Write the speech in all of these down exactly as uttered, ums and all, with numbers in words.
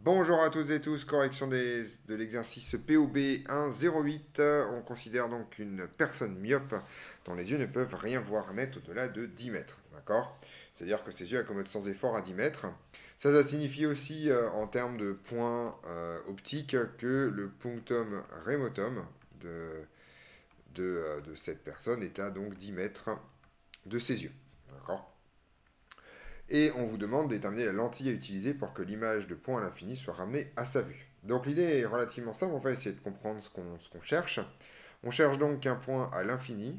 Bonjour à toutes et tous, correction des- de l'exercice P O B un zéro huit. On considère donc une personne myope dont les yeux ne peuvent rien voir net au-delà de dix mètres. D'accord? C'est-à-dire que ses yeux accommodent sans effort à dix mètres. Ça, ça signifie aussi euh, en termes de points euh, optiques que le punctum remotum de, de, euh, de cette personne est à donc dix mètres de ses yeux. D'accord? Et on vous demande de déterminer la lentille à utiliser pour que l'image de point à l'infini soit ramenée à sa vue. Donc l'idée est relativement simple, on va essayer de comprendre ce qu'on ce qu'on cherche. On cherche donc un point à l'infini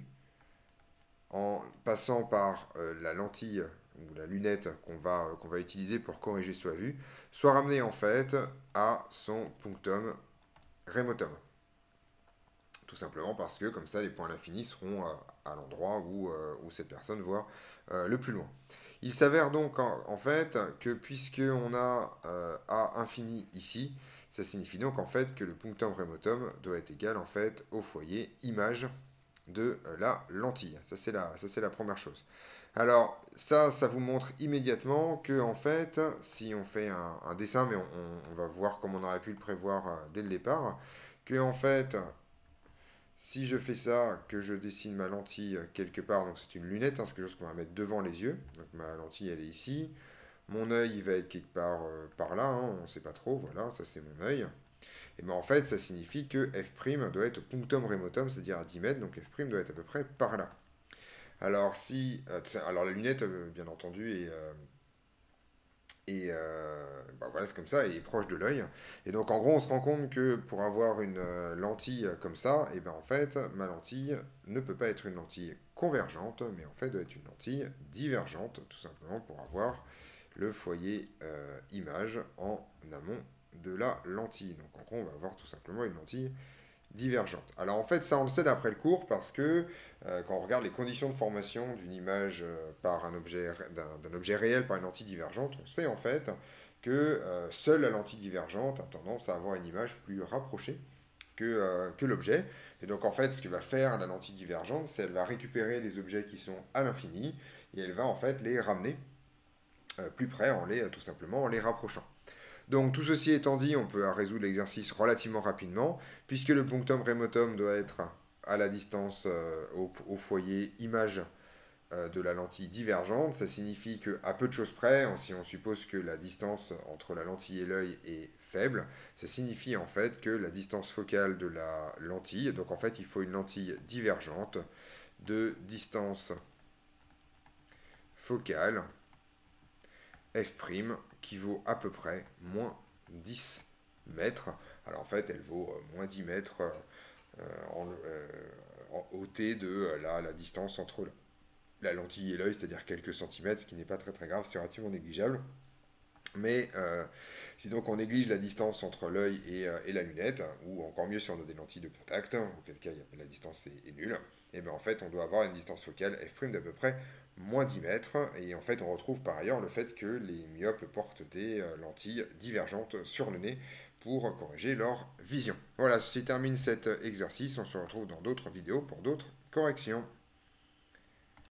en passant par euh, la lentille ou la lunette qu'on va, euh, qu'on va utiliser pour corriger sa vue, soit ramené en fait à son punctum remotum. Tout simplement parce que comme ça les points à l'infini seront euh, à l'endroit où, euh, où cette personne voit euh, le plus loin. Il s'avère donc en, en fait que puisque on a euh, A infini ici, ça signifie donc en fait que le punctum remotum doit être égal en fait au foyer image de euh, la lentille. Ça c'est la, ça c'est la première chose. Alors ça, ça vous montre immédiatement que en fait, si on fait un, un dessin, mais on, on, on va voir comme on aurait pu le prévoir euh, dès le départ, que en fait si je fais ça, que je dessine ma lentille quelque part, donc c'est une lunette, hein, c'est quelque chose qu'on va mettre devant les yeux. Donc ma lentille, elle est ici. Mon œil, il va être quelque part euh, par là, hein, on ne sait pas trop, voilà, ça c'est mon œil. Et bien en fait, ça signifie que f' doit être au punctum remotum, c'est-à-dire à dix mètres, donc f' doit être à peu près par là. Alors si, euh, alors la lunette, euh, bien entendu, est, euh, et euh, bah voilà, c'est comme ça, il est proche de l'œil. Et donc en gros, on se rend compte que pour avoir une euh, lentille comme ça, et ben en fait, ma lentille ne peut pas être une lentille convergente, mais en fait doit être une lentille divergente, tout simplement pour avoir le foyer euh, image en amont de la lentille. Donc en gros, on va avoir tout simplement une lentille divergente. Alors en fait, ça on le sait d'après le cours parce que euh, quand on regarde les conditions de formation d'une image euh, par un objet d'un objet réel par une lentille divergente, on sait en fait que euh, seule la lentille divergente a tendance à avoir une image plus rapprochée que, euh, que l'objet. Et donc en fait, ce que va faire la lentille divergente, c'est qu'elle va récupérer les objets qui sont à l'infini et elle va en fait les ramener euh, plus près en les tout simplement en les rapprochant. Donc tout ceci étant dit, on peut résoudre l'exercice relativement rapidement, puisque le punctum remotum doit être à la distance euh, au, au, foyer image euh, de la lentille divergente. Ça signifie qu'à peu de choses près, si on suppose que la distance entre la lentille et l'œil est faible, ça signifie en fait que la distance focale de la lentille, donc en fait il faut une lentille divergente de distance focale f' qui vaut à peu près moins dix mètres. Alors en fait, elle vaut euh, moins dix mètres euh, en, euh, en O T de euh, la, la distance entre la lentille et l'œil, c'est-à-dire quelques centimètres, ce qui n'est pas très très grave, c'est relativement négligeable. Mais euh, si donc on néglige la distance entre l'œil et, euh, et la lunette, ou encore mieux si on a des lentilles de contact, auquel cas la distance est, est nulle, et bien en fait on doit avoir une distance focale f' d'à peu près moins dix mètres, et en fait on retrouve par ailleurs le fait que les myopes portent des euh, lentilles divergentes sur le nez pour corriger leur vision. Voilà, ceci termine cet exercice, on se retrouve dans d'autres vidéos pour d'autres corrections.